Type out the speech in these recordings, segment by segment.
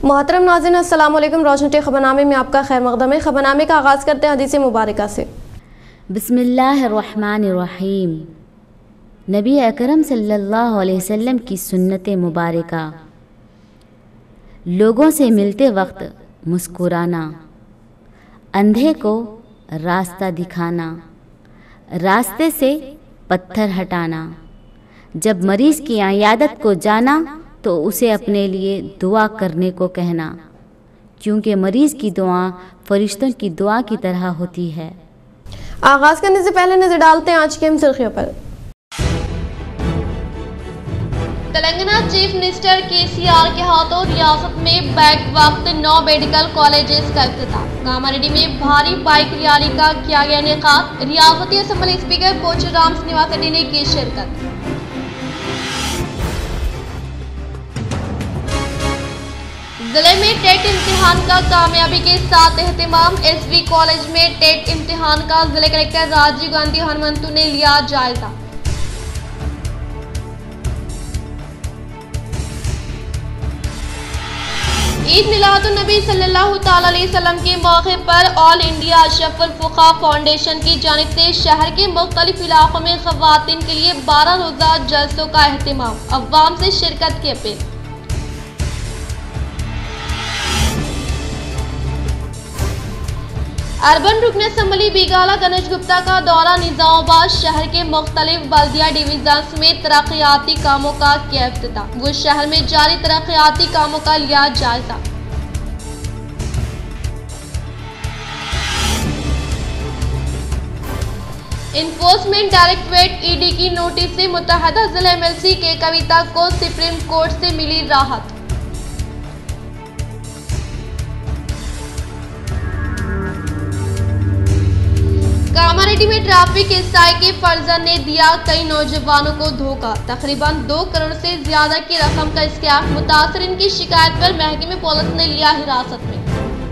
मोहतरम नाज़रीन, अस्सलाम वालेकुम। रोशनी खबरनामे में आपका खैर मक़दम है। खबरनामे का आगाज़ करते हैं हदीस मुबारक से। बिस्मिल्लाहिर्रहमानिर्रहीम। नबी अकरम सल्लल्लाहु अलैहि वसल्लम की सुन्नत मुबारका। लोगों से मिलते वक्त मुस्कुराना, अंधे को रास्ता दिखाना, रास्ते से पत्थर हटाना, जब मरीज़ की इयादत को जाना तो उसे अपने लिए दुआ करने को कहना, क्योंकि मरीज़ की दुआ फरिश्तों की दुआ की तरह होती है। आगाज़ करने से पहले नजर डालते हैं आज की अहम सुर्खियों पर। तेलंगाना चीफ मिनिस्टर केसीआर के हाथों रियासत में बैक वक्त 9 मेडिकल कॉलेजेस का इफ्तिताह। कामारेड्डी में भारी बाइक रैली का किया गया इनेकाद। रियासती असेंबली स्पीकर पोचुराम श्रीनिवास रेड्डी ने की शिरकत। जिले में टेट इम्तिहान का कामयाबी के साथ एहतिमाम। एसवी कॉलेज में टेट इम्तिहान का जिले कलेक्टर राजीव गांधी हनुमंतु ने लिया जायजा। ईद मिलादुन्नबी सल्लल्लाहु तआला अलैहि वसल्लम के मौके पर all India Ashraful Fuqaha foundation की जानिब से शहर के मुख्तलिफ इलाकों में ख़वातीन के लिए 12 रोज़ा जलसों का एहतिमाम। अवाम से शिरकत की अपील। अर्बन रुकन असम्बली बिगाला गणेश गुप्ता का दौरा। निजामाबाद शहर के मुख्तलिफ बल्दिया डिवीजन में तरक्याती कामों का किया इफ्तिताह। वो शहर में जारी तरक्याती कामों का लिया जायजा। इन्फोर्समेंट डायरेक्टरेट ईडी की नोटिस से मुत्तहदा जिला एमएलसी के कविता को सुप्रीम कोर्ट से मिली राहत। कामारेड्डी में ट्रैफिक एसआई के फर्जंद ने दिया कई नौजवानों को धोखा। तकरीबन 2 करोड़ से ज्यादा की रकम का स्कैम। मुतासरीन की शिकायत पर महकमे पुलिस ने लिया हिरासत में।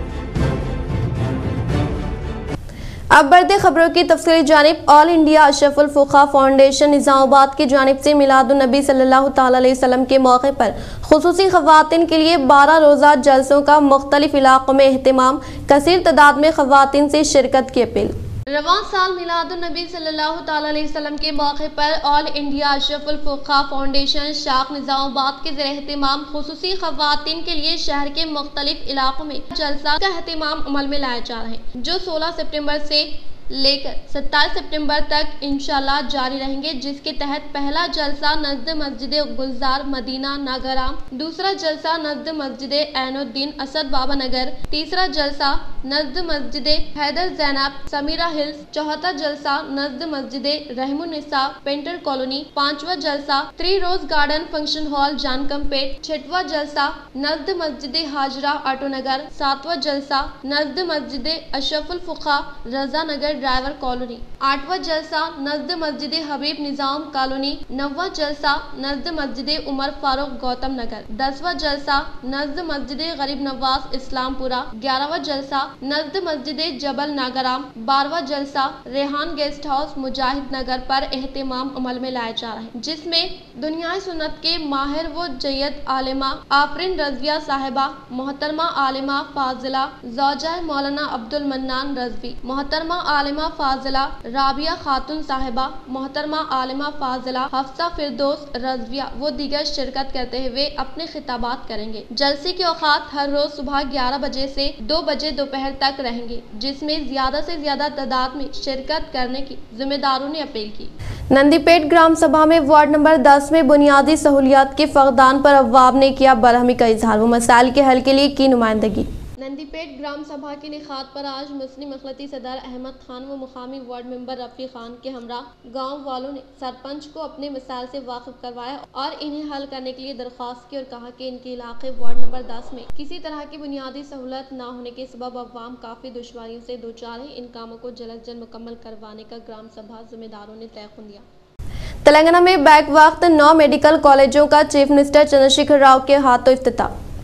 अब बढ़ते खबरों की तफसीली जानिब। All India Ashraful Fuqaha foundation Nizamabad की जानिब से मिलादुन्नबी सल्लल्लाहु तआला अलैहि वसल्लम के मौके पर खुसूसी ख़वातीन के लिए 12 रोज़ा जलसों का मुख्तलिफ इलाकों में एहतिमाम। कसीर तादाद में ख़वातीन से शिरकत की अपील। रवां साल मिलादुन्नबी सल्लल्लाहु तआला अलैहि वसल्लम के मौके पर all India Ashraful Fuqaha foundation शाख निजामाबाद के ज़रिए एहतिमाम खुसूसी ख़वातीन के लिए शहर के मुख्तलिफ इलाकों में जलसा का एहतिमाम अमल में लाए जा रहे हैं, जो 16 सितंबर से लेकर 27 सितंबर तक इंशाल्लाह जारी रहेंगे, जिसके तहत पहला जलसा नज़द मस्जिद गुलजार मदीना नागराम, दूसरा जलसा नज़द मस्जिद ऐनुद्दीन असद बाबा नगर, तीसरा जलसा नज़द मस्जिद हैदर जैनब समीरा हिल्स, चौथा जलसा नज़द मस्जिद रहमुन्निसा पेंटर कॉलोनी, 5वां जलसा 3 रोज गार्डन फंक्शन हॉल जानकमपेट, 6वां जलसा नज़द मस्जिद हाजरा ऑटो नगर, 7वां जलसा नज़द मस्जिद अशरफुल फुक़हा रजा नगर ड्राइवर कॉलोनी, 8वां जलसा नज़द मस्जिद हबीब निजाम कॉलोनी, 9वां जलसा नज़द मस्जिद उमर फारूक गौतम नगर, 10वां जलसा नज़द मस्जिद गरीब नवाज इस्लामपुरा, 11वां जलसा नज़द मस्जिद जबल नागराम, 12वां जलसा रेहान गेस्ट हाउस मुजाहिद नगर पर एहतिमाम अमल में लाए जा रहे हैं, जिसमें दुनिया सुन्नत के माहिर व जय्यद आलिमा आफरीन रज़विया साहिबा, मोहतरमा आलिमा फाजिला ज़ौजा मौलाना अब्दुल मन्नान रज़वी, मोहतरमा आलिमा फाजिला राबिया खातून साहिबा, मोहतरमा आलिमा फाजिला हफ्सा फिरदौस रज़विया वो दीगर शिरकत करते हुए अपने खिताबात करेंगे। जलसे के औकात हर रोज सुबह 11 बजे से 2 बजे दोपहर तक रहेंगे, जिसमें ज्यादा से ज्यादा तादाद में शिरकत करने की जिम्मेदारों ने अपील की। नंदीपेट ग्राम सभा में वार्ड नंबर 10 में बुनियादी सहूलियात के फक़दान पर अवाम ने किया बरहमी का इजहार। वो मसाइल के हल के लिए की नुमाइंदगी। नंदीपेट ग्राम सभा के इनेकाद पर आज मुस्लिम अखलती सदर अहमद खान व मुकामी वार्ड मेंबर रफ़ी खान के हमरा गांव वालों ने सरपंच को अपने मसाइल से वाकिफ करवाया और इन्हें हल करने के लिए दरख्वास्त की और कहा कि इनके इलाके वार्ड नंबर 10 में किसी तरह की बुनियादी सहूलत न होने के सबब अवाम काफ़ी दुश्वारियों से दो चार है। इन कामों को जल्द जल्द मुकम्मल करवाने का ग्राम सभा जिम्मेदारों ने तय दिया। तेलंगाना में बैक वक्त 9 मेडिकल कॉलेजों का चीफ मिनिस्टर चंद्रशेखर राव के हाथों इफ्तिताह।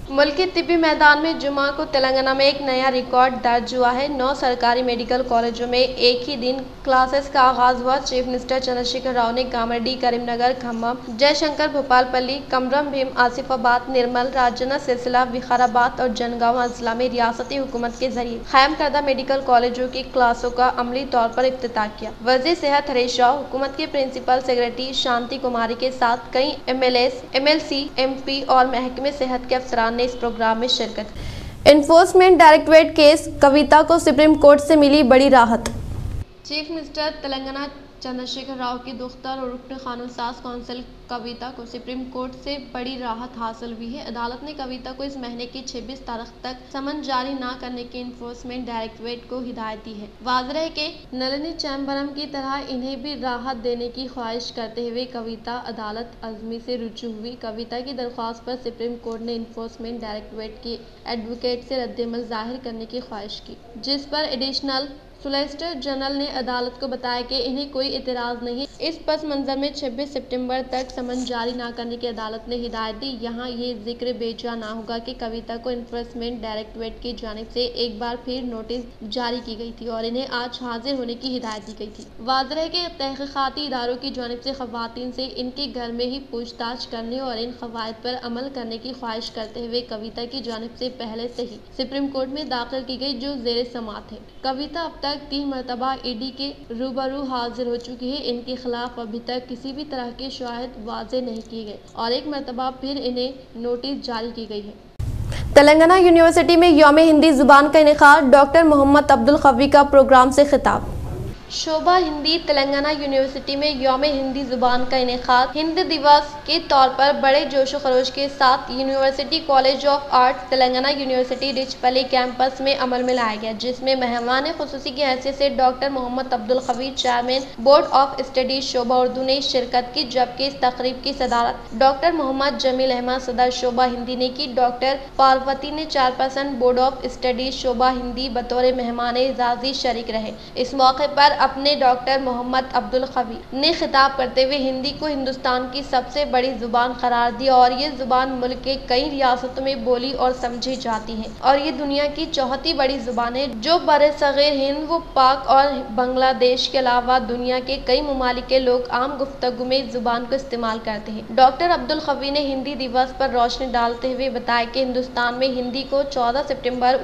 मुल्क के तिब्बी मैदान में जुमा को तेलंगाना में एक नया रिकॉर्ड दर्ज हुआ है। 9 सरकारी मेडिकल कॉलेजों में एक ही दिन क्लासेस का आगाज हुआ। चीफ मिनिस्टर चंद्रशेखर राव ने कामारेड्डी, करीमनगर, खम्मम, जयशंकर, भोपालपल्ली, कमरम भीम, आसिफाबाद, निर्मल, राजन्ना, सिलसिला, विकाराबाद और जनगांव अजला में रियासती हुकूमत के जरिए कायम करदा मेडिकल कॉलेजों की क्लासों का अमली तौर पर इफ्तिताह किया। वज़ीर सेहत हरीश राव, हुकूमत के प्रिंसिपल सेक्रेटरी शांति कुमारी के साथ कई MLAs, MLC, MP और महकमे सेहत के अफसरान ने इस प्रोग्राम में शिरकत की। एनफोर्समेंट डायरेक्टरेट केस कविता को सुप्रीम कोर्ट से मिली बड़ी राहत। चीफ मिनिस्टर तेलंगाना चंद्रशेखर राव की दुख्तर और रुकन कानून साज कौंसिल कविता को सुप्रीम कोर्ट से बड़ी राहत हासिल हुई है। अदालत ने कविता को इस महीने की 26 तारीख तक समन जारी न करने की एनफोर्समेंट डायरेक्टरेट को हिदायत दी है। वाज़ेह है कि नलिनी चिदंबरम की तरह इन्हें भी राहत देने की ख्वाहिश करते हुए कविता अदालत अज़मी से रुजू हुई। कविता की दरख्वास्त पर सुप्रीम कोर्ट ने एनफोर्समेंट डायरेक्टरेट की एडवोकेट से रद्दअमल जाहिर करने की ख्वाहिश की, जिस पर एडिशनल सोलिसिटर जनरल ने अदालत को बताया कि इन्हें कोई इतराज़ नहीं। इस पस मंज़र में 26 सितंबर तक समन जारी न करने की अदालत ने हिदायत दी। यहाँ ये जिक्र बेजा ना होगा कि कविता को एनफोर्समेंट डायरेक्टरेट की जानिब से एक बार फिर नोटिस जारी की गई थी और इन्हें आज हाजिर होने की हिदायत दी गई थी। वाज़ेह है कि तहक़ीक़ाती इदारों की जानिब से ख़वातीन से इनके घर में ही पूछताछ करने और इन क़वायद पर अमल करने की ख्वाहिश करते हुए कविता की जानिब से पहले से ही सुप्रीम कोर्ट में दाखिल की गई जो ज़ेर समाअत है। कविता अब तक 3 मरतबा ED के रूबरू हाजिर हो चुकी है। इनके खिलाफ अभी तक किसी भी तरह के शवाहिद वाज़ेह नहीं किए गए और एक मरतबा फिर इन्हें नोटिस जारी की गई है। तेलंगाना यूनिवर्सिटी में यौम हिंदी जुबान का इनेकाद, डॉक्टर मोहम्मद अब्दुल खवी का प्रोग्राम से खिताब। शोभा हिंदी तेलंगाना यूनिवर्सिटी में यौम हिंदी जुबान का इनेकाद हिंदी दिवस के तौर पर बड़े जोश व खरोश के साथ university college of art Telangana university Richpalli campus में अमल में लाया गया, जिसमें मेहमान खुसूसी की हैसियत से doctor Mohammed Abdul Khavi chairman board of studies शोभा उर्दू ने शिरकत की, जबकि इस तकरीब की सदारत डॉक्टर मोहम्मद जमील अहमद सदर शोभा हिंदी ने की। डॉक्टर पार्वती ने चेयरपर्सन बोर्ड ऑफ स्टडीज शोभा हिंदी बतौर मेहमान एजाजी शरीक रहे। इस मौके पर अपने डॉक्टर मोहम्मद अब्दुल खवी ने खिताब करते हुए हिंदी को हिंदुस्तान की सबसे बड़ी जुबान करार दिया और ये जुबान मुल्क के कई रियासतों में बोली और समझी जाती है और ये दुनिया की चौथी बड़ी जुबान है जो बरसगीर हिंद व पाक और बांग्लादेश के अलावा दुनिया के कई ममालिक के लोग आम गुफ्तगू में इस जुबान को इस्तेमाल करते हैं। डॉक्टर अब्दुल खवी ने हिंदी दिवस पर रोशनी डालते हुए बताया कि हिंदुस्तान में हिंदी को 14 सितंबर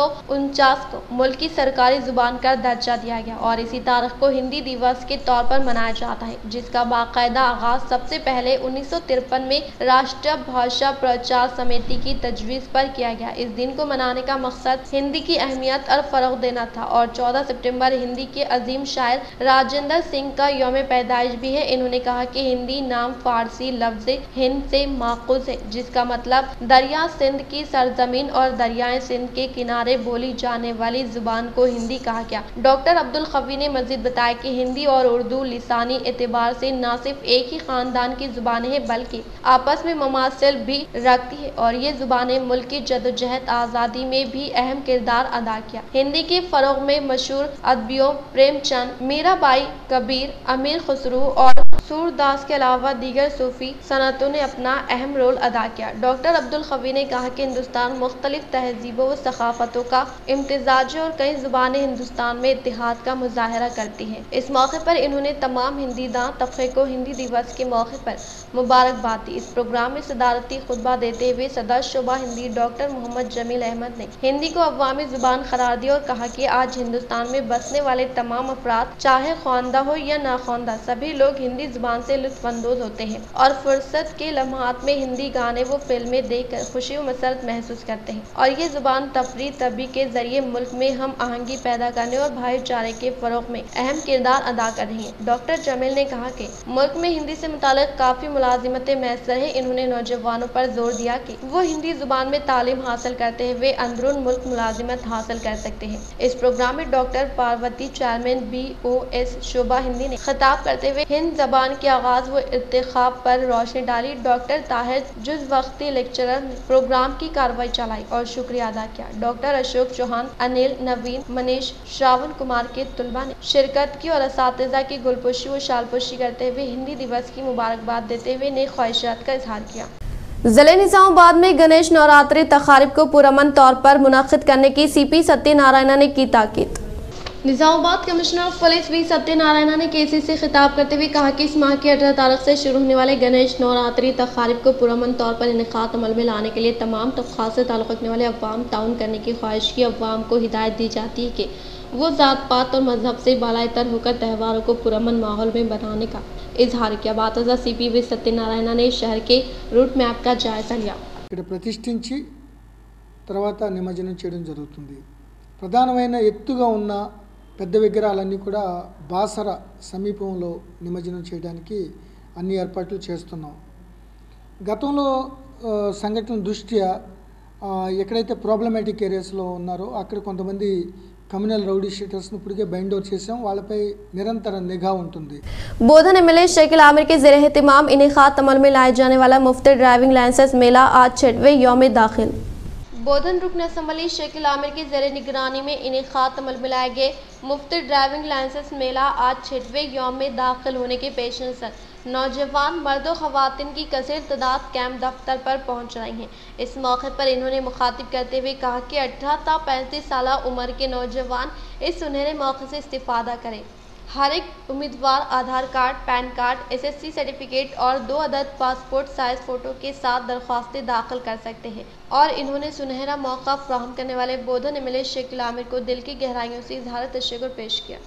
1949 को मुल्क की सरकारी जुबान का दर्जा दिया गया और इसी तारीख को हिंदी दिवस के तौर पर मनाया जाता है, जिसका बाकायदा आगाज सबसे पहले 1953 में राष्ट्रीय भाषा प्रचार समिति की तजवीज़ पर किया गया। इस दिन को मनाने का मकसद हिंदी की अहमियत और फ़रोग़ देना था और 14 सितंबर हिंदी के अजीम शायर राजेंद्र सिंह का यौम पैदाइश भी है। इन्होंने कहा कि हिंदी नाम फारसी लफ्ज़ हिंद से माखूज़ है, जिसका मतलब दरिया सिंध की सरजमीन और दरियाए सिंध के किनारे बोली जाने वाली जुबान को हिंदी कहा गया। डॉक्टर अब्दुल खवी ने मजीद बताया कि हिंदी और उर्दू लिसानी एतबार से न सिर्फ एक ही खानदान की जुबानें हैं बल्कि आपस में ममासिल भी रखती है और ये जुबानें मुल्क की जदोजहद आज़ादी में भी अहम किरदार अदा किया। हिंदी के फ़रोग़ में मशहूर अदबियों प्रेमचंद, मीराबाई, कबीर, अमीर खुसरो और सूरदास के अलावा दीगर सूफी सनतों ने अपना अहम रोल अदा किया। डॉक्टर अब्दुल खवी ने कहा कि हिंदुस्तान मुख्तलिफ तहजीबों व सकाफ़तों का इम्तिजाज है और कई ज़ुबानें हिंदुस्तान में इत्तेहाद का मुजाहरा करती हैं। इस मौके पर इन्होंने तमाम हिंदी दां तबके को हिंदी दिवस के मौके पर मुबारकबाद दी। इस प्रोग्राम में सदारती खुतबा देते हुए सदर शोभा हिंदी डॉक्टर मोहम्मद जमील अहमद ने हिंदी को अवामी जुबान करार दिया और कहा कि आज हिंदुस्तान में बसने वाले तमाम अफराद चाहे ख्वानदा हो या ना ख्वानदा सभी लोग हिंदी जुबान से लुत्फानंदोज होते हैं और फुर्सत के लम्हात में हिंदी गाने व फिल्में देखकर खुशी व मसरत महसूस करते हैं और ये जुबान तफरी तबी के जरिए मुल्क में हम आहंगी पैदा करने और भाईचारे के फरोग में अहम किरदार अदा कर रही है। डॉक्टर जमील ने कहा कि मुल्क में हिंदी से मुतालिक काफ़ी मुलाजिमतें मैसर हैं। इन्होंने नौजवानों पर जोर दिया कि वो हिंदी जुबान में तालीम हासिल करते हुए अंदरून मुल्क मुलाजिमत हासिल कर सकते हैं। इस प्रोग्राम में डॉक्टर पार्वती चेयरमैन BOS शोभा हिंदी ने खिताब करते हुए हिंद जबान के आगाज व इर्तिखाब पर रोशनी डाली। डॉक्टर ताहिर जुज वक्ती लेक्चरर ने प्रोग्राम की कार्रवाई चलाई और शुक्रिया अदा किया। डॉक्टर अशोक चौहान, अनिल, नवीन, मनीष, श्रावण कुमार के तुलबा ने शिरकत की और असातिज़ा की गुलपोशी व शालपोशी करते हुए हिंदी दिवस की मुबारकबाद देते हुए नेक ख्वाहिशात का इजहार किया। जिले निजामाबाद में गणेश नवरात्रि तकारीब को पुरअमन तौर पर मुनक्किद करने की सीपी सत्यनारायण ने की ताकीद। Nizamabad commissioner of police V Satyanarayana ने केसी से खिताब करते हुए कहा कि इस माह की 18 तारीख से शुरू होने वाले गणेश नवरात्रि तकारीब को पुरअमन तौर पर इनेकाद अमल में लाने के लिए तमाम तबक़ात से ताल्लुक़ रखने वाले अवाम ताउन करने की ख्वाहिश की अवाम को हिदायत दी जाती है कि वो ज़ात पात और मजहब से बालातर होकर त्योहारों को पुरअमन माहौल में बनाने का इजहार किया। बातजा सीपी वी सत्यनारायण ने शहर के रूट मैप का जायजा लिया। प्रतिष्ठिंచి తర్వాత నిమజ్జనం చేయడం జరుగుతుంది। ప్రధానమైన ఎత్తుగా ఉన్న పెద్ద విగ్రహాలన్నీ కూడా బాసర సమీపంలో నిమజ్జనం చేయడానికి అన్ని ఏర్పాట్లు చేస్తున్నాం। గతంలో సంఘటన దృష్ట్యా ఎక్కడైతే ప్రాబ్లమాటిక్ ఏరియాస్లో ఉన్నారో అక్కడ కొంతమంది कम्युनल रौडी शीटर्स इప్పటికే బైండ్ ఓవర్ చేసాం, వాళ్ళపై నిరంతర నిఘా ఉంటుంది। बोधन एमएलए शेखिल आमिर के ज़ेरे एहतिमाम इनेकाद अमल में लाए जाने वाला मुफ्त ड्राइविंग लाइसेंस मेला आज 6वें यौम दाखिल। बोधन रुकन असम्बली शेखिल आमिर की ज़ेरे निगरानी में इनेकाद अमल में लाए गए मुफ्त ड्राइविंग लाइसेंस मेला आज 6वें यौम में दाखिल होने के पेश नज़र नौजवान मर्दों ख़वातीन की कसीर तादाद कैंप दफ्तर पर पहुंच रही हैं। इस मौके पर इन्होंने मुखातिब करते हुए कहा कि 18 ता 35 साल उम्र के नौजवान इस सुनहरे मौके से इस्तिफ़ादा करें। हर एक उम्मीदवार Aadhaar card, pan card, SSC certificate और 2 अदद पासपोर्ट साइज फ़ोटो के साथ दरख्वास्तें दाखिल कर सकते हैं। और इन्होंने सुनहरा मौका फ्राहम करने वाले बोधन एमएलए शेखिल आमिर को दिल की गहराइयों से इज़हार तशक्कुर पेश किया।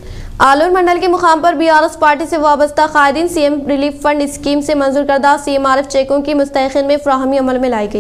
आलूर मंडल के मुकाम पर BRS पार्टी से वाबस्ता कायदीन CM रिलीफ फंड स्कीम से मंजूर करदा CMRF चेकों की मुस्तहिकीन में फ्राहमी अमल में लाई गई।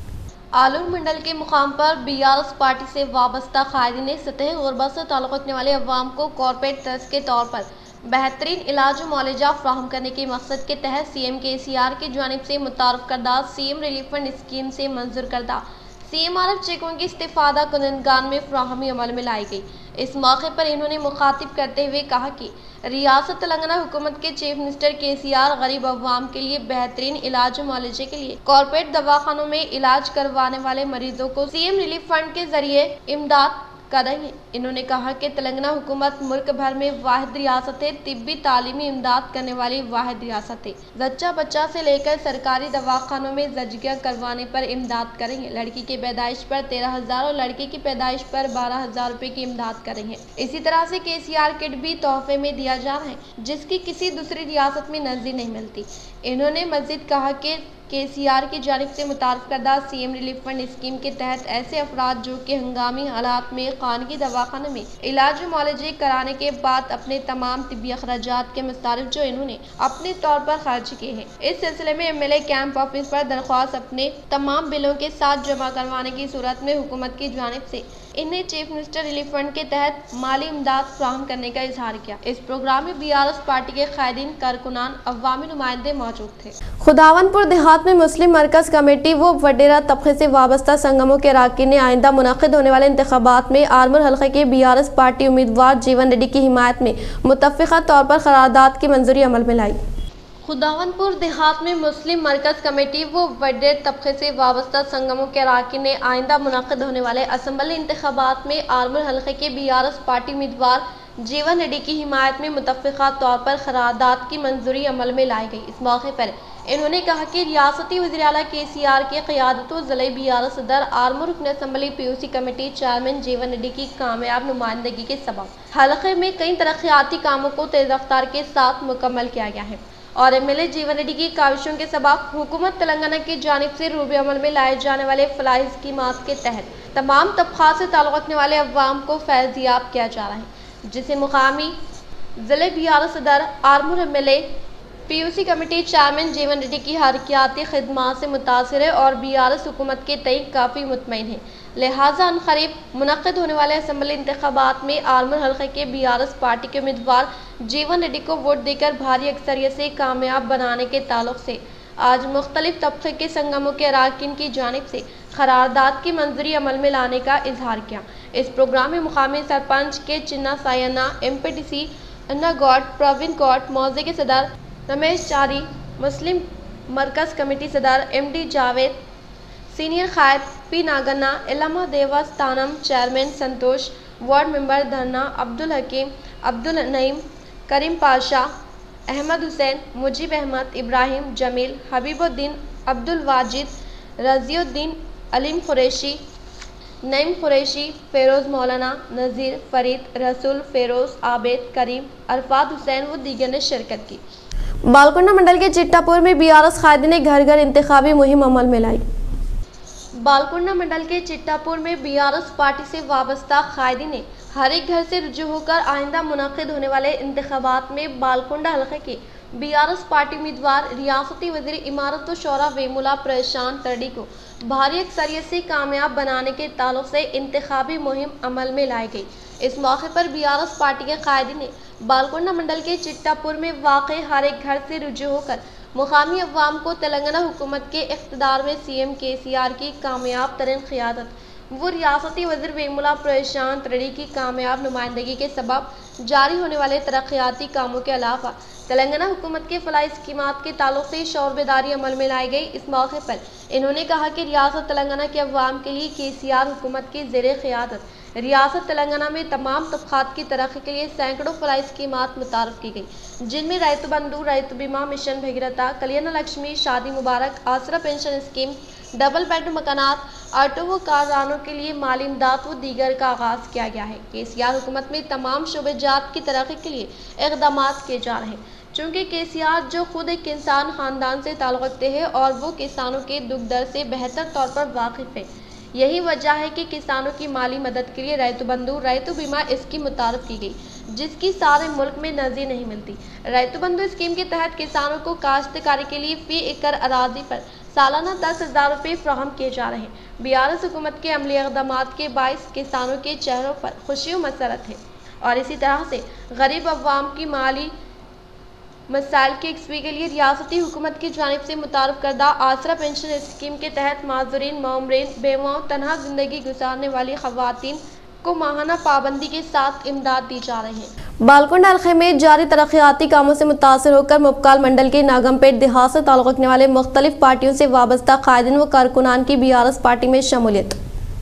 आलूर मंडल के मुकाम पर BRS पार्टी से वाबस्ता कायदीन ने सतह गुरबत से ताल्लुक़ रखने वाले अवाम को कॉर्पोरेट ट्रस्ट के तौर पर बेहतरीन इलाज मुआलजा फ्राहम करने के मकसद के तहत CM KCR की जानिब से मुतारफ़ करदा CM रिलीफ फंड स्कीम से मंजूर करदा CMRF चेकों की इस्तिफ़ादा कुनंदगान में फ्राहमी अमल में लाई गई। इस मौके पर इन्होंने मुखातिब करते हुए कहा कि रियासत तेलंगाना हुकूमत के चीफ मिनिस्टर KCR गरीब अवाम के लिए बेहतरीन इलाज मुआलजे के लिए कॉर्पोरेट दवाखानों में इलाज करवाने वाले मरीजों को CM रिलीफ फंड के जरिए इमदाद कर रही है। इन्होंने कहा कि तेलंगाना हुकूमत मुल्क भर में वाहिद रियासत है, तिब्बी तालीमी इमदाद करने वाली वाहिद रियासत है। जच्चा बच्चा से लेकर सरकारी दवाखानों में जजगिया करवाने पर इमदाद करेंगे। लड़की की पैदाइश पर 13,000 और लड़के की पैदाइश पर 12,000 रुपये की इमदाद करेंगे। इसी तरह से KCR किट भी तोहफे में दिया जा रहा है, जिसकी किसी दूसरी रियासत में नज़ीर नहीं मिलती। इन्होंने मज़ीद कहा कि KCR की जानिब से मुतारफ़ करदा CM रिलीफ फंड स्कीम के तहत ऐसे अफराद जो कि हंगामी हालात में खानगी दवाखाने में इलाज मुआलजे कराने के बाद अपने तमाम तिब्बी अखराजात के मुस्तारिफ जो इन्होंने अपने तौर पर खर्च किए हैं, इस सिलसिले में MLA कैंप ऑफिस पर दरख्वास्त अपने तमाम बिलों के साथ जमा करवाने की सूरत में हुकूमत की जानिब से इन्हें चीफ मिनिस्टर रिलीफ फंड के तहत माली इमदाद फ्राहम करने का इजहार किया। इस प्रोग्राम में BRS पार्टी के कायदीन, कारकुनान, अवामी नुमाइंदे मौजूद थे। खुदावनपुर देहात में मुस्लिम मरकज कमेटी व वडेरा तबके से वाबस्ता संगमों के अरकान ने आइंदा मुनक्किद होने वाले इंतखाबात में आरमूर हल्के के BRS पार्टी उम्मीदवार जीवन रेड्डी की हिमायत में मुत्तफ़िक़ा तौर पर करारदाद की मंजूरी अमल में लाई। खुदावनपुर देहात में मुस्लिम मरकज़ कमेटी व वडेर तबके से वाबस्ता संगमों के अरकान ने आइंदा मुनक्किद होने वाले असम्बली इंतखाबात में आरमूर हल्के के BRS पार्टी उम्मीदवार जीवन रेड्डी की हिमायत में मुत्तफ़िक़ा तौर पर करारदाद की मंजूरी अमल में लाई गई। इस मौके पर इन्होंने कहा कि रियासती वज़ीर आला KCR की क़यादत व ज़िले BRS सदर आरमूर रुकन assembly PUC committee chairman Jeevan Reddy की कामयाब नुमाइंदगी के सबब हल्के में कई तरक्याती कामों को तेज़ रफ्तार के साथ मुकम्मल किया गया है और MLA जीवन रेड्डी की काविशों के सबब हुकूमत तेलंगाना की जानिब से रूबे अमल में लाए जाने वाले फलाही स्कीमात के तहत तमाम तबक़ात से ताल्लुक़ रखने वाले अवाम को फैज़याब किया जा रहा है, जिसे मुकामी ज़िले BRS सदर Armoor MLA PUC committee chairman Jeevan Reddy की हरकियाती खिदमात से मुतासिर है और BRS हुकूमत के तय काफ़ी मुतमईन है। लिहाजा अनक़रीब मुनक्किद होने वाले असम्बली इंतखाबात में आरमूर हल्के के BRS पार्टी के उम्मीदवार जीवन रेड्डी को वोट देकर भारी अक्सरियत से कामयाब बनाने के ताल्लुक़ से आज मुख्तलिफ तबक़े के संगमों के अरकान की जानिब से करारदाद की मंजूरी अमल में लाने का इजहार किया। इस प्रोग्राम में मुकामी सरपंच के चिन्ना सायना, MPTC अन्ना गौड, प्रवीण गौड, मौजे के सदर रमेश चारी, मुस्लिम मरकज़ कमेटी सदर MD जावेद, सीनियर कायद P नागन्ना, इलामा देवस्थानम चेयरमैन संतोष, वार्ड मेंबर धरना अब्दुल हकीम, अब्दुल नईम, करीम पाशा, अहमद हुसैन, मुजीब अहमद, इब्राहिम, जमील, हबीबुद्दीन, अब्दुल वाजिद, रज़ियुद्दीन, अलीम कुरैशी, नईम कुरैशी, फेरोज़ मौलाना, नज़ीर, फरीद, रसूल, फेरोज़, आबिद, करीम, अरफात हुसैन व दीगर ने शिरकत की। बालकुंडा मंडल के चिट्टापुर में बीआरएस कायदीन ने घर घर इंतखाबी मुहिम अमल में लाई। बालकुंडा मंडल के चिट्टापुर में बीआरएस पार्टी से वाबस्ता कायदीन ने हर एक घर से रुजू होकर आइंदा मुनक़िद होने वाले इंतखाबात में बालकुंडा हल्के के बीआरएस पार्टी उम्मीदवार रियासती वज़ीर इमारत व शौरा वेमुला प्रशांत तरडी को भारी अक्सरियत से कामयाब बनाने के ताल्लुक से इंतखाबी मुहिम अमल में लाई गई। इस मौके पर बीआरएस पार्टी के कायदीन ने बालकुंडा मंडल के चिट्टापुर में वाक़ हर एक घर से रुजू होकर मुकामी अवाम को तेलंगाना हुकूमत के इख्तिदार में सीएम केसीआर की कामयाब तरीन क़ियादत वो रियासती वज़ीर वेमुला प्रशांत तरडी की कामयाब नुमाइंदगी के सबब जारी होने वाले तरक्याती कामों के अलावा तेलंगाना हुकूमत के फलाही स्कीमात के ताल्लुक से शौर बेदारी अमल में लाई गई। इस मौके पर इन्होंने कहा कि रियासत तेलंगाना के अवाम के लिए केसीआर हुकूमत की ज़ेरे क़ियादत रियासत तेलंगाना में तमाम तबक़ात की तरक्की के लिए सैकड़ों फलाही स्कीमात मुतारफ़ की गई, जिनमें रैतु बंधु, रैतु बीमा, मिशन भगीरथा, कल्याण Lakshmi, Shadi Mubarak, Aasara pension scheme, double bed मकानात, ऑटो व कारखानों के लिए माली इमदाद व दीगर का आगाज़ किया गया है। केसीआर हुकूमत में तमाम शोबेजात की तरक्की के लिए इक़दाम किए जा रहे हैं। चूँकि केसीआर जो खुद एक किसान ख़ानदान से ताल्लुक़ रखते हैं और वो किसानों के दुख दर्द से बेहतर तौर पर वाकिफ़ है, यही वजह है कि किसानों की माली मदद के लिए रैतु बंधु, रैतु बीमा स्कीम मुतारफ़ की गई, जिसकी सारे मुल्क में नज़ीर नहीं मिलती। रैतु बंधु स्कीम के तहत किसानों को काश्तकारी के लिए फ़ी एकड़ अराजी पर सालाना 10,000 रुपये फ्राहम किए जा रहे हैं। बीआरएस हुकूमत के अमली इक़दामात के बाइस किसानों के चेहरों पर खुशी व मसरत है और इसी तरह से गरीब अवाम की माली मसाइल के यकसवी के लिए रियासती हुकूमत की जानिब से मुतारफ़ करदा आसरा पेंशन स्कीम के तहत माज़ूरीन, मामरीन, बेवाओं, तनहा ज़िंदगी गुजारने वाली ख़वातीन को माहाना पाबंदी के साथ इमदाद दी जा रही है। बालकुंडा हल्के में जारी तरक्याती कामों से मुतासर होकर मुब्काल मंडल के नागमपेट देहात से ताल्लुक़ रखने वाले मुख्तलिफ पार्टियों से वाबस्ता कायदीन व कारकुनान की बीआरएस पार्टी में शमूलियत।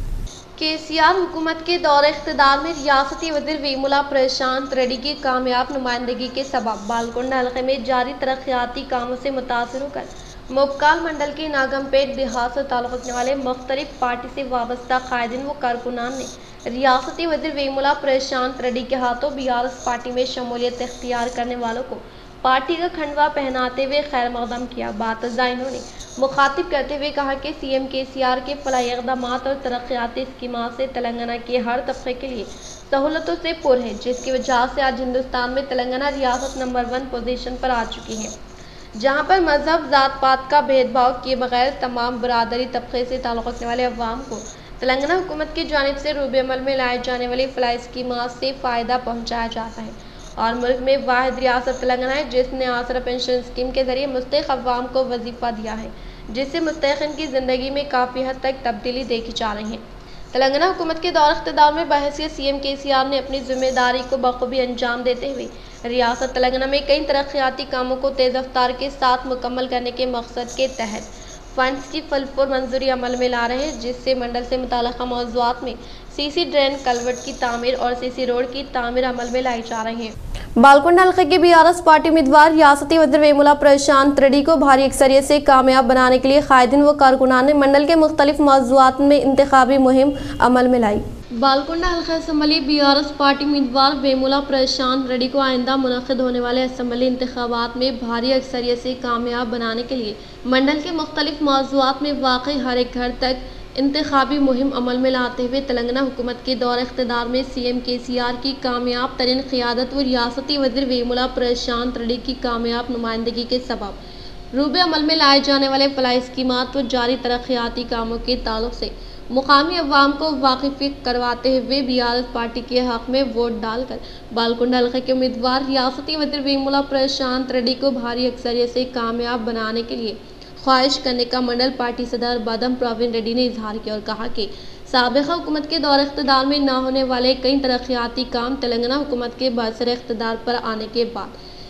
केसीआर हुकूमत के दौर इख्तिदार में रियासती वज़ीर वेमुला प्रशांत तरडी की कामयाब नुमाइंदगी के सबब बालकुंडा हल्के में जारी तरक्याती कामों से मुतासर होकर मुब्काल मंडल के नागमपेट देहात से ताल्लुक़ रखने वाले मुख्तलिफ पार्टी से वाबस्ता कायदीन व कारकुनान ने रियासती वज़ीर वेमुला प्रशांत तरडी के हाथों बीआरएस पार्टी में शमूलियत इख्तियार करने वालों को पार्टी का खंडवा पहनाते हुए खैर मकदम किया। बातज़ा इन्होंने मुखातिब करते हुए कहा कि सीएम केसीआर के फलाही इक़दामात और तरक्याती स्कीमात से तेलंगाना के हर तबके के लिए सहूलतों से पुर है, जिसकी वजह से आज हिंदुस्तान में तेलंगाना रियासत नंबर 1 पोजीशन पर आ चुकी है, जहां पर मजहब, ज़ात पात का भेदभाव किए बगैर तमाम बरादरी तबके से ताल्लुक़ रखने वाले अवाम को तेलंगाना हुकूमत की जानिब से रूबे अमल में लाए जाने वाली फलाही स्कीमात से फ़ायदा पहुँचाया जाता है और मुल्क में वाहिद रियासत तेलंगाना है जिसने आसरा पेंशन स्कीम के ज़रिए मुस्तहिक़ अवाम को वजीफ़ा दिया है, जिससे मुस्तहिक़ीन की ज़िंदगी में काफ़ी हद तक तब्दीली देखी जा रही है। तेलंगाना हुकूमत के दौर इख्तिदार में बहैसियत सीएम केसीआर ने अपनी जिम्मेदारी को बखूबी अंजाम देते हुए रियासत तेलंगाना में कई तरक्याती कामों को तेज़ रफ्तार के साथ मुकम्मल करने के मकसद के तहत फंड्स की फलपुर मंजूरी अमल में ला रहे हैं, जिससे मंडल से मुताल्लिक़ मौज़ूआत में सीसी ड्रेन, कलवर्ट की तामीर और सीसी रोड की तामीर अमल में लाई जा रही है। बालकुंडा हल्के के बीआरएस पार्टी उम्मीदवार रियासती वज़ीर वेमुला प्रशांत तरडी को भारी अक्सरियत से कामयाब बनाने के लिए कायदीन व कारकुनान ने मंडल के मुख्तलिफ मौज़ूआत में इंतखाबी मुहिम अमल में लाई। बालकुंडा हल्का असम्बली बीआरएस पार्टी उम्मीदवार वेमुला प्रशांत तरडी को आइंदा मुनक़िद होने वाले असम्बली इंतखाबात में भारी अक्सरियत से कामयाब बनाने के लिए मंडल के मुख्तलिफ मौज़ूआत में वाक़ई हर एक घर तक इंतखाबी मुहिम अमल में लाते हुए तेलंगाना हुकूमत के दौर इख्तिदार में सीएम केसीआर की कामयाब तरीन क़ियादत व रियासती वज़ीर वेमुला प्रशांत तरडी की कामयाब नुमाइंदगी के सबब रूबे अमल में लाए जाने वाले फलाही स्कीमात व जारी तरक्याती कामों के ताल्लुक से मुकामी अवाम को वाकिफ़ करवाते हुए बीआरएस पार्टी के हक़ में वोट डालकर बालकुंडा हल्के के उम्मीदवार रियासती वज़ीर वेमुला प्रशांत तरडी को भारी अक्सरियत से कामयाब बनाने के लिए ख्वाहिश करने का मंडल पार्टी सदर बादम प्रवीण रेड्डी ने इजहार किया और कहा कि साबिक़ा हुकूमत के दौर इख्तिदार में न होने वाले कई तरक्याती काम तेलंगाना हुकूमत के बरसर इख्तिदार पर आने के बाद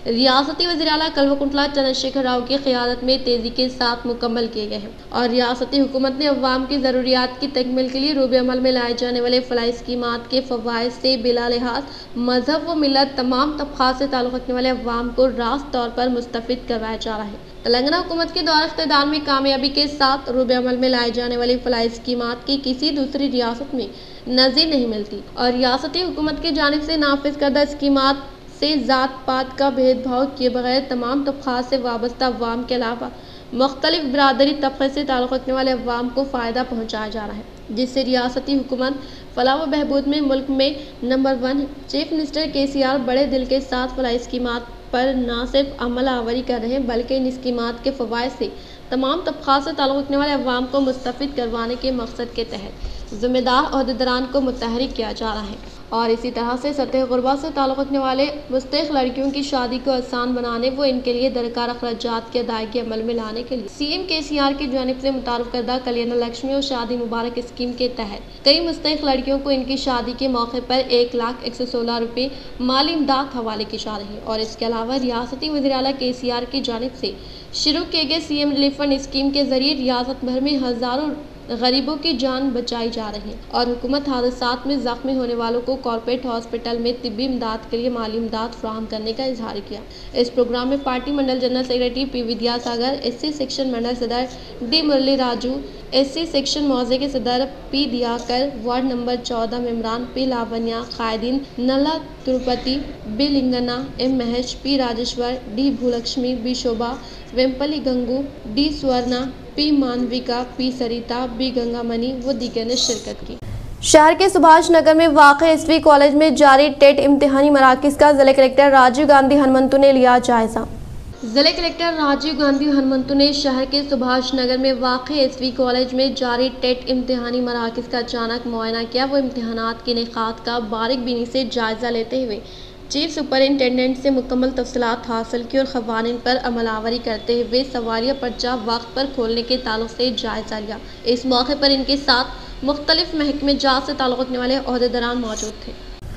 रियासती वज़ीर-ए-आला कल्वकुंतला चंद्रशेखर राव की क़यादत में तेज़ी के साथ मुकम्मल किए गए हैं और रियासती हुकूमत ने अवाम की ज़रूरियात की तकमील के लिए रूबे अमल में लाए जाने वाले फलाही स्कीमात के फ़वाइद से बिला लिहाज मजहब व मिलत तमाम तबक़ात से ताल्लुक़ रखने वाले अवाम को रास्त तौर पर मुस्तफ़िद करवाया जा रहा है। तेलंगाना हुकूमत के दौर इख्तिदार में कामयाबी के साथ रूबे अमल में लाए जाने वाली फलाही स्कीमात की किसी दूसरी रियासत में नज़ीर नहीं मिलती और रियासती हुकूमत की जानिब से नाफिज करदा स्कीमात से ज़ात पात का भेदभाव किए बगैर तमाम तबक़ात से वाबस्ता अवाम के अलावा मुख्तलिफ बिरादरी तबक़े से ताल्लुक़ रखने वाले अवाम को फ़ायदा पहुँचाया जा रहा है, जिससे रियासती हुकूमत फलाह व बहबूद में मुल्क में नंबर 1 है। चीफ मिनिस्टर KCR बड़े दिल के साथ फलाही स्कीमात पर न सिर्फ अमल आवरी कर रहे हैं बल्कि इन स्कीमात के फ़वाइद से तमाम तबक़ात से ताल्लुक़ रखने वाले अवाम को मुस्तफ़िद करवाने के मकसद के तहत ज़िम्मेदार ओहदेदारान को मुतहरिक किया जा रहा है और इसी तरह से सतह ग़ुरबा से ताल्लुक़ रखने वाले मुस्तहिक़ लड़कियों की शादी को आसान बनाने व इनके लिए दरकार अखराजात की अदायगी अमल में लाने के लिए CM KCR की जानिब से मुतारफ़ करदा कल्याण लक्ष्मी और शादी मुबारक स्कीम के तहत कई मुस्तहिक़ लड़कियों को इनकी शादी के मौके पर 1,116 रुपये माली इमदाद हवाले की जा रही है और इसके अलावा रियासती वज़ीर-ए-आला KCR की जानिब से शुरू किए गए CM रिलीफ फंड स्कीम के ज़रिए रियासत भर में हज़ारों गरीबों की जान बचाई जा रही है और हुकूमत हादसात में ज़ख्मी होने वालों को कॉर्पोरेट हॉस्पिटल में तिब्बी इमदाद के लिए माली इमदाद फराहम करने का इजहार किया। इस प्रोग्राम में party mandal general secretary P Vidyasagar, SC section mandal सदर D Murali Raju, SC section मौजे के सदर P दियाकर, वार्ड नंबर 14 मेम्बरान P लावण्या, कायदीन Nalla Tirupati, B लिंगना, M Mahesh, P Rajeshwar, D भूलक्ष्मी, B शोभा, वेम्पली Gangu, D Swarna, P मानविका, P सरिता, B गंगामणि व दीगर ने शिरकत की। शहर के सुभाष नगर में वाक़े एसवी कॉलेज में जारी टेट इम्तिहानी मराकज़ का ज़िला कलेक्टर राजीव गांधी हनुमंतु ने लिया जायज़ा। ज़िला कलेक्टर राजीव गांधी हनुमंतु ने शहर के सुभाष नगर में वाक़े एसवी कॉलेज में जारी टेट इम्तिहानी मराकज़ का अचानक मुआयना किया। वो इम्तिहानात के इनेकाद का बारीक बीनी से जायज़ा लेते हुए चीफ सुपरिटेंडेंट से मुकम्मल तफसीलात हासिल की और क़वानीन पर अमलावरी करते हुए सवालिया पर्चा वक्त पर खोलने के ताल्लुक़ से जायज़ा लिया। इस मौके पर इनके साथ मुख्तलिफ महकमे जात से ताल्लुक़ रखने वाले ओहदेदारान मौजूद थे।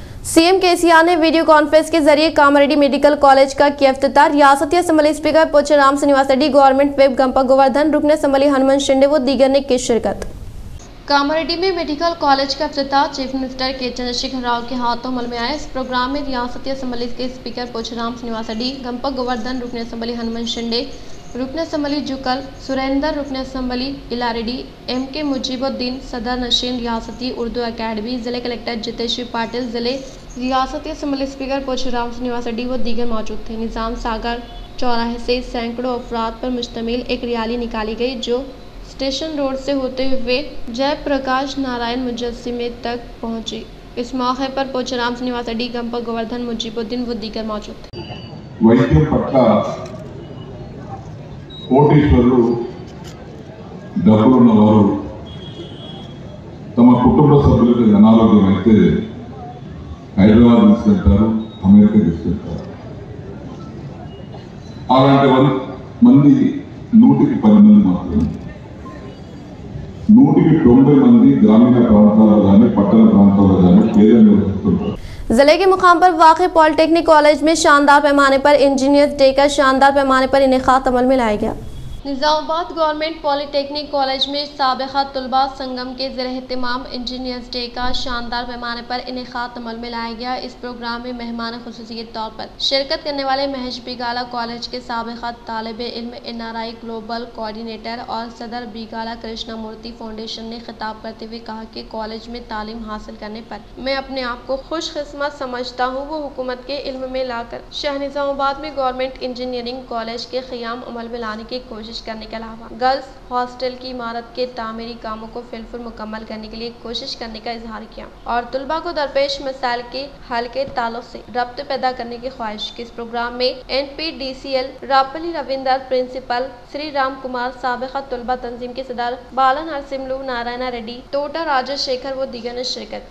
CM KCR ने वीडियो कॉन्फ्रेंस के जरिए कामारेड्डी मेडिकल कॉलेज का किया इफ्तिताह। रियासती assembly speaker Pocharam Srinivas Reddy, government whip Gampa Govardhan, रुकन असम्बली हनुमंत शिंदे व दीगर ने की शिरकत। कामारेड्डी में मेडिकल कॉलेज का इफ्तिताह चीफ मिनिस्टर के चंद्रशेखर राव के हाथों अमल में आया। इस प्रोग्राम में रियासती असम्बली के स्पीकर पोचाराम श्रीनिवास रेड्डी, गंपा गोवर्धन, रुकन असम्बली हनुमंत शिंदे, रुकन असम्बली जुकल सुरेंदर, रुकन असम्बली इलारेड्डी, MK मुजीबुद्दीन, सदर नशीन रियासती उर्दू अकेडमी, ज़िले कलेक्टर जितेश्वर पाटिल, ज़िले रियासती असम्बली स्पीकर पोचाराम श्रीनिवास रेड्डी व दीगर मौजूद थे। निज़ाम सागर चौराहे से सैकड़ों अफराद पर मुश्तमिल एक रैली निकाली गई जो स्टेशन रोड से होते हुए जयप्रकाश नारायण मुजस्सिमे तक पहुंची। इस मौके पर पोचाराम श्रीनिवास रेड्डी, गंपा गोवर्धन, मुजीबुद्दीन व दीगर मौजूद थे। వైద్యం పట్ల కోటీశ్వరులు డబ్బులున్న వారు తమ కుటుంబ సభ్యులకు అనారోగ్యం అయితే హైదరాబాద్ తీసుకెళ్తారు, అమెరికా తీసుకెళ్తారు. అలాంటి మంది 100కి 10 మంది మాత్రమే. 100కి 90 మంది గ్రామీణ ప్రాంతాల్లో కానీ పట్టణ ప్రాంతాల్లో కానీ పేదలు నివసిస్తుంటారు. जिले के मुकाम पर वाक़ पॉलिटेक्निक कॉलेज में शानदार पैमाने पर इंजीनियर्स डे का शानदार पैमाने पर इनेकाद अमल में लाया गया। निज़ामाबाद गवर्नमेंट पॉलिटेक्निक कॉलेज में साबिक़ा तलबा संगम के ज़ेर-ए-एहतिमाम इंजीनियर्स डे का शानदार पैमाने पर इनेकाद अमल में लाया गया। इस प्रोग्राम में मेहमान ख़ुसूसी के तौर पर शिरकत करने वाले महज बिगाला कॉलेज के साबिक़ा तालिब इल्म, NRI ग्लोबल कोऑर्डिनेटर और सदर बिगाला कृष्णा मूर्ति फाउंडेशन ने खिताब करते हुए कहा कि कॉलेज में तालीम हासिल करने पर मैं अपने आप को खुशकिस्मत समझता हूँ। वो हुकूमत के इल्म में लाकर शहर निज़ामाबाद में गवर्नमेंट इंजीनियरिंग कॉलेज के क़याम अमल में लाने की कोशिश करने के अलावा गर्ल्स हॉस्टल की इमारत के तामीरी कामों को फिलफुल मुकम्मल करने के लिए कोशिश करने का इजहार किया और तुलबा को दरपेश मसाइल के हल के ताल्लुक से रब्त पैदा करने की ख्वाहिश की। इस प्रोग्राम में NPDCL रापली रविंदर प्रिंसिपल, श्री राम कुमार साबिक़ा तुलबा तंजीम के सदर बाला नरसिम्लू, नारायण रेड्डी, टोटा राजशेखर व दीगर ने शिरकत।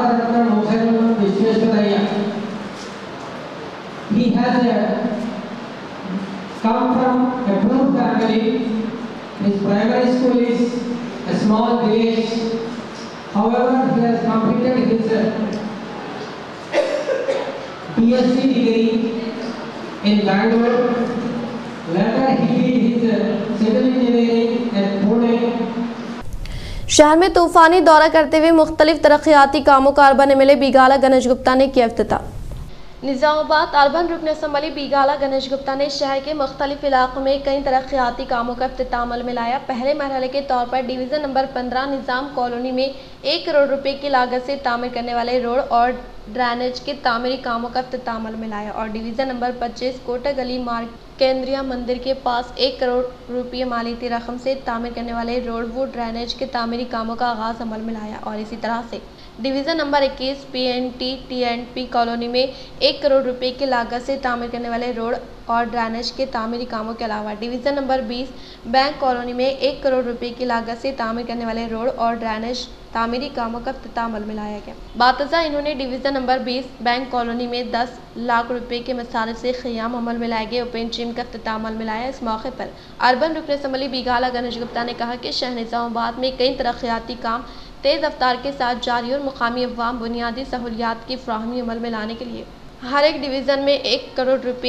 Come from a poor family. His primary school is a small village. However, he has completed his BSc degree in Bangalore. Later he did his civil engineering at Pune. शहर में तूफानी दौरा करते हुए मुख्तलिफ तरक्याती कामों का अरबन एमएलए बीगाला गणेश गुप्ता ने किया इफ्तिताह। निजामाबाद अर्बन रुकन असम्बली बीगाला गणेश गुप्ता ने शहर के मुख्तलिफ इलाकों में कई तरक्याती कामों का इफ्तिताह अमल में लाया। पहले मरहले के तौर पर डिवीज़न नंबर 15 निज़ाम कॉलोनी में 1 करोड़ रुपए की लागत से तामीर करने वाले रोड और ड्रेनेज के तामीरी कामों का इफ्तिताह अमल में लाया और डिवीज़न नंबर 25 कोटा गली मार्ग केंद्रीय मंदिर के पास 1 करोड़ रुपये मालियती रकम से तामीर करने वाले रोड व ड्रेनेज के तामीरी कामों का आगाज़ अमल में लाया और इसी तरह से डिवीज़न नंबर 21 PNT कॉलोनी में 1 करोड़ रुपए की लागत से तामीर करने वाले रोड और ड्रेनेज के तामीरी कामों के अलावा डिवीज़न नंबर 20 बैंक कॉलोनी में 1 करोड़ रुपए की लागत से तामीर करने वाले रोड और ड्रेनेज तामीरी कामों का इफ्तिताह अमल में लाया गया। बातज़ा इन्होंने डिवीज़न नंबर 20 बैंक कॉलोनी में 10 लाख रुपए के मसाले से क़याम अमल में लाए गए ओपन जिम का इफ्तिताह अमल में लाया। इस मौके पर अर्बन रुकन असम्बली बीगाला गणेश गुप्ता ने कहा कि शहर निज़ामाबाद में कई तरक्याती काम तेज़ रफ्तार के साथ जारी और मुकामी अवाम बुनियादी सहूलियात की फ्राहमी अमल में लाने के लिए हर एक डिवीज़न में 1 करोड़ रुपए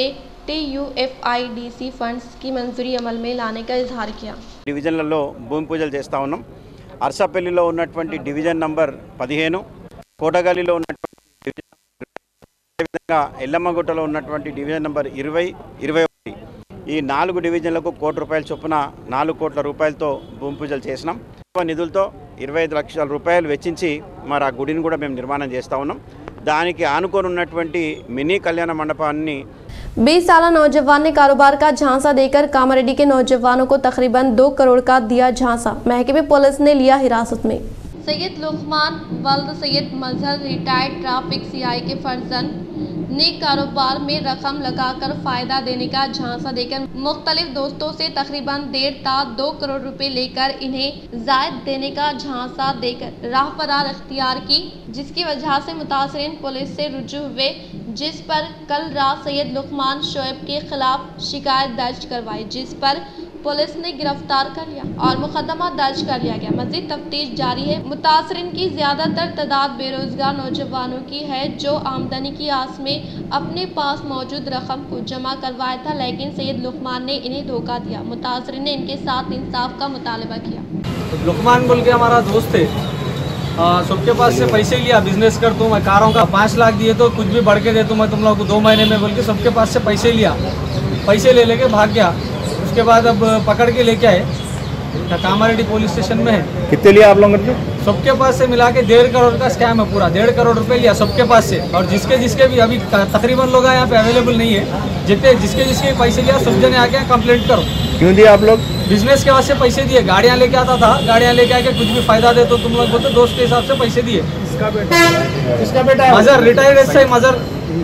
TUFIDC फंड्स की मंजूरी अमल में लाने का इजहार किया। డివిజన్లలో భూమి పూజలు చేస్తూ ఉన్నాం। అర్సపల్లిలో ఉన్నటువంటి డివిజన్ నంబర్ 15, కోటగల్లీలో ఉన్నటువంటి డివిజన్, అదేవిధంగా ఎల్లమ్మగుట్టలో ఉన్నటువంటి డివిజన్ నంబర్ 20, 21 ఈ 4 డివిజన్లకు ₹1 కోటి చొప్పున 4 కోట్ల రూపాయలతో భూమి పూజలు చేసినాం। నిధులతో 25 లక్షల రూపాయలు వెచ్చించి మరి ఆ గుడిని కూడా మేము నిర్మాణం చేస్తూ ఉన్నాం। దానికి ఆనుకొని ఉన్నటువంటి మినీ కళ్యాణ మండపాన్ని 20 साल नौजवान ने कारोबार का झांसा देकर कामारेड्डी के नौजवानों को तकरीबन 2 करोड़ का दिया झांसा। महकमे पुलिस ने लिया हिरासत में। सैयद लुकमान वल्द Syed Mazhar retired traffic CI के फर्जन ने कारोबार में रकम लगाकर फ़ायदा देने का झांसा देकर मुख्तलिफ दोस्तों से तकरीबन 1.5 ta 2 करोड़ रुपए लेकर इन्हें जायद देने का झांसा देकर राह फरार अख्तियार की, जिसकी वजह से मुतासरीन पुलिस से रुजू हुए, जिस पर कल रात सैयद लुकमान शोएब के खिलाफ शिकायत दर्ज करवाई, जिस पर पुलिस ने गिरफ्तार कर लिया और मुकदमा दर्ज कर लिया गया। मज़ीद तफ्तीश जारी है। मुतासरीन की ज़्यादातर तादाद बेरोज़गार नौजवानों की है जो आमदनी की आस में अपने पास मौजूद रकम को जमा करवाया था, लेकिन सैयद लुकमान ने इन्हें धोखा दिया। मुतासरीन ने इनके साथ इंसाफ का मुतालबा किया। लुकमान बोल के हमारा दोस्त है, सबके पास से पैसे लिया, बिजनेस कर दूँ मैं कारों का 5 लाख दिए तो कुछ भी बढ़ के दे दूँ मैं तुम लोग को 2 महीने में बोल के सबके पास से पैसे लिया, पैसे ले लेके भाग गया। उसके बाद अब पकड़ के लेके आए, कामारेड्डी पुलिस स्टेशन में है। कितने लिया आप लोगों ने? सबके पास से मिला के 1.5 करोड़ का स्कैम है पूरा, 1.5 करोड़ रुपए लिया सबके पास से। और जिसके जिसके भी अभी तकरीबन लोग यहाँ पे अवेलेबल नहीं है, जितने जिसके पैसे लिया सब जने आके कंप्लेंट करो। क्यों दिया आप लोग? बिजनेस के वास्ते पैसे दिए, गाड़ियाँ लेके आता था, गाड़ियाँ लेके आके कुछ भी फायदा दे तो तुम लोग बोलते दोस्त के हिसाब से पैसे दिए। किसका बेटा? Mazhar retired SI Mazhar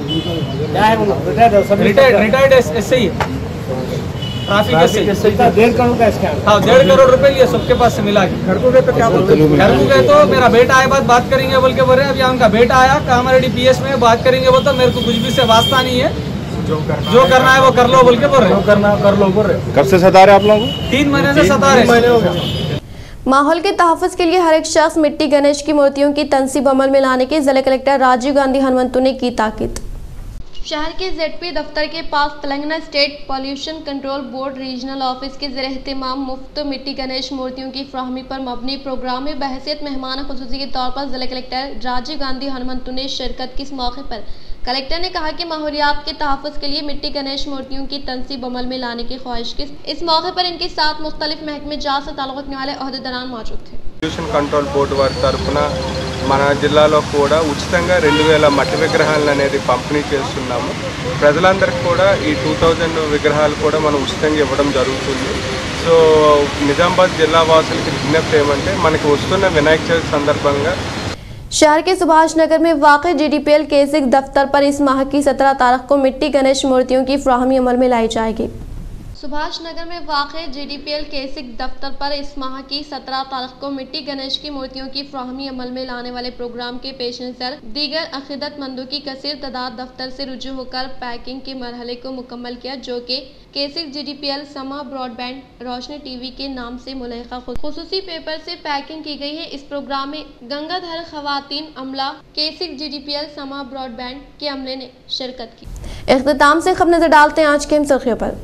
retired SI traffic SI। 1.5 crore का स्कैम। हाँ 1.5 करोड़ रुपए लिए सबके पास से मिला के। घर को गए तो क्या बोलते? घर को गए तो मेरा बेटा आया बात करेंगे बोल के बोल रहे। अभी उनका बेटा आया कामारेड्डी PS में बात करेंगे बोलता मेरे को कुछ भी से वास्ता नहीं है, जो करना है वो कर लो बोल के बोल रहे। करना कर लो बोल रहे। कब से सता रहे आप लोगों को? 3 महीने से सता रहे। 3 महीने हो गए। माहौल के तहफ़्फ़ुज़ के लिए हर एक शख्स मिट्टी गणेश की मूर्तियों की तनसीब अमल में लाने की जिला कलेक्टर राजीव गांधी हनुमंतु ने की ताकीद। शहर के ZP दफ्तर के पास Telangana state pollution control board regional office के ज़ेर-ए-एहतमाम मुफ्त मिट्टी गणेश मूर्तियों की फ्राहमी पर मबनी प्रोग्राम में बहैसियत मेहमान खुसूसी के तौर पर जिला कलेक्टर राजीव गांधी हनुमंतु ने शिरकत की। इस मौके पर कलेक्टर ने कहा कि माहौलियात के तहफ़्फ़ुज़ के लिए मिट्टी गणेश मूर्तियों की तनसीब अमल में लाने की ख्वाहिश की। इस मौके पर इनके साथ मुख्तलिफ महकमे जात से ताल्लुक़ रखने वाले ओहदेदारान मौजूद थे। పొల్యూషన్ కంట్రోల్ బోర్డు వారి తరఫున మన జిల్లాలో కూడా ఉచితంగా 2000 మట్టి విగ్రహాలను అనేది పంపిణీ చేస్తున్నాము। ప్రజలందరికీ కూడా ఈ 2000 విగ్రహాలు కూడా మనం ఉచితంగా ఇవ్వడం జరుగుతుంది। సో నిజామాబాద్ జిల్లా వాసులకి విజ్ఞప్తి ఏమంటే మనకి వస్తున్న వినాయక చవితి సందర్భంగా शहर के सुभाष नगर में वाक़ GDPL केसिक दफ्तर पर इस माह की 17 तारीख को मिट्टी गणेश मूर्तियों की फ्राहमी अमल में लाई जाएगी। सुभाष नगर में वाक़ GDPL केसिक दफ्तर पर इस माह की 17 तारीख को मिट्टी गणेश की मूर्तियों की फ्राहमी अमल में लाने वाले प्रोग्राम के पेश नज़र दीगर अक़ीदतमंदों की कसीर तादाद दफ्तर से रुजू होकर पैकिंग के मरहले को मुकम्मल किया, जो कि केसिक GDPL समा ब्रॉडबैंड रोशनी TV के नाम से मुल्हक़ा खुसूसी पेपर से पैकिंग की गई है। इस प्रोग्राम में गंगाधर ख़वातीन अमला केसिक GDPL समा ब्रॉडबैंड के अमले ने शिरकत की। इख्तिताम से खबर नजर डालते हैं आज के अहम सुर्खियों पर।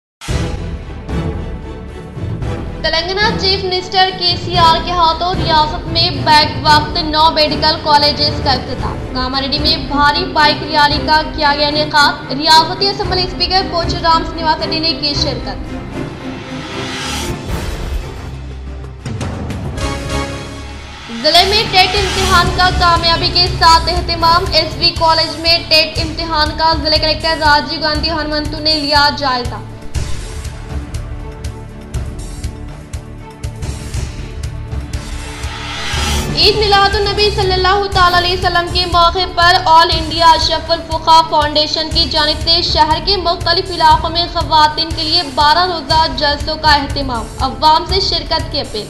तेलंगाना चीफ मिनिस्टर केसीआर के हाथों रियासत में बैक वक्त 9 मेडिकल कॉलेजेस का इफ्तिताह। कामारेड्डी में भारी बाइक रैली का किया गया इनेकाद। रियासती असेंबली स्पीकर पोचुराम श्रीनिवास रेड्डी ने की शिरकत। जिले में टेट इम्तिहान का कामयाबी के साथ एहतमाम। एसवी कॉलेज में टेट इम्तिहान का जिला कलेक्टर राजीव गांधी हनुमंतु ने लिया जायजा। ईद मिलादुन्नबी सल्लल्लाहु ताला अलैहि वसल्लम के मौके पर all India Ashraful Fuqaha foundation की जानिब से शहर के मुख्तलिफ इलाकों में ख़वातीन के लिए 12 रोज़ा जलसों का एहतमाम। अवाम से शिरकत की अपील।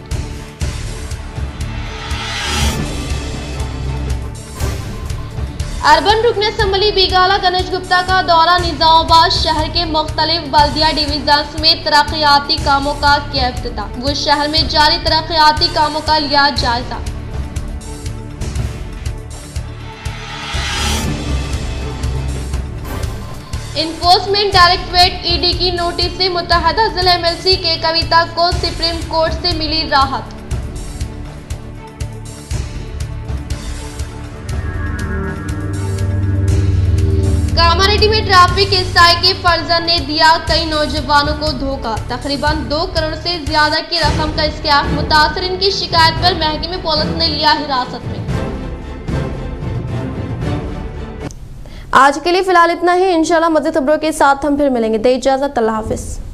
अर्बन रुकन असम्बली बिगाला गणेश गुप्ता का दौरा। निजामाबाद शहर के मुख्तलिफ बल्दिया डिवीजन में तरक्याती कामों का किया इफ्तिताह। वो शहर में जारी तरक्याती कामों का लिया जायजा। इन्फोर्समेंट डायरेक्टरेट ईडी की नोटिस से मुत्तहदा जिला एमएलसी के कविता को सुप्रीम कोर्ट से मिली राहत। कामारेड्डी में ट्रैफिक एसआई के फर्जन ने दिया कई नौजवानों को धोखा। तकरीबन 2 करोड़ से ज्यादा की रकम का स्कैम। मुतासरीन की शिकायत पर महकमे पुलिस ने लिया हिरासत में। आज के लिए फिलहाल इतना ही। इंशाल्लाह मज़ीद खबरों के साथ हम फिर मिलेंगे। दे इजाजत, अल्लाह हाफिज।